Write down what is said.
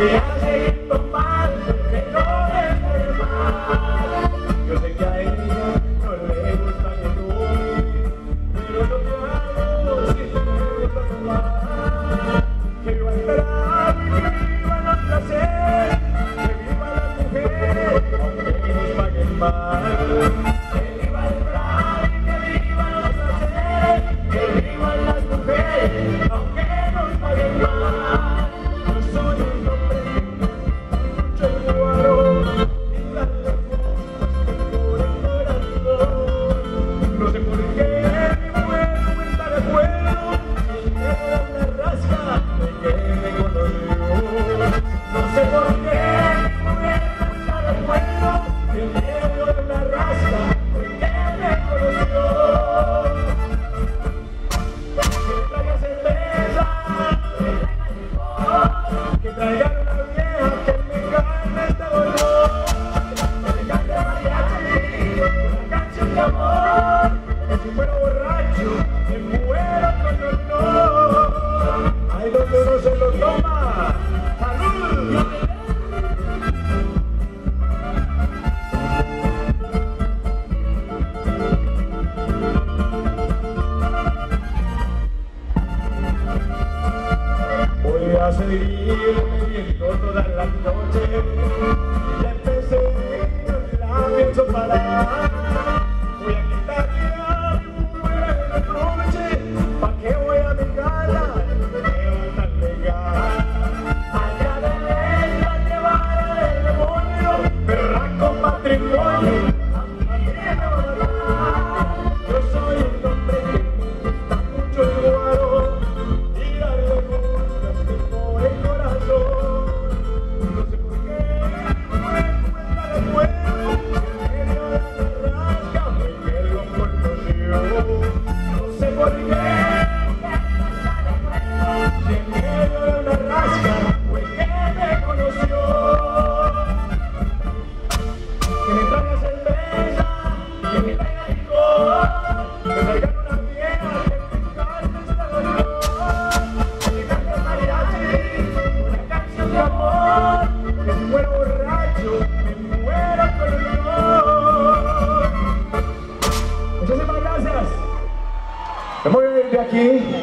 Voy a seguir tomando, que no deje más. Yo sé que a ella no le gusta que tome, pero lo que hago si me gusta tomar. Que viva el trago y que vivan los placeres, que viva la mujer, aunque nos paguen mal. Que viva el trago y que vivan los placeres, que vivan las mujeres, aunque nos paguen mal. Yo soy un hombre que mucho el guaro y darle cosas por el corazón. No sé por qué mi mujer no está de acuerdo, si me da una rasca de que me conoció. No sé por qué mi mujer no está de acuerdo, si me da una rasca de que me conoció. Que traiga cerveza, que traigan una vieja que me calme este dolor, que me cante mariachi, una canción de amor, que si fuera borracho me muero con honor. Ay, donde uno se lo toma. ¡Salud! Voy a seguir bebiendo todas las noches, ya empecé, no la pienso parar. Voy a quitarle a mi mujer el reproche, ¿pa' qué voy a negarla? No me veo tan legal. Allá de ley la llevara del demonio, pero la con matrimonio a mí me va a matar. Yo soy un hombre que me gusta mucho el guaro y darle cosas que por el corazón. No sé por qué mi mujer no está de acuerdo, en medio de la rasca fue que lo conoció. No sé por qué si en medio de una rasca fue que me conoció. Que me traiga cerveza, que me traiga licor, que traigan una vieja que me calme este dolor, que me cante mariachi, una canción de amor, que si fuera borracho me muero con honor. Muchísimas gracias. Me voy a ir de aquí.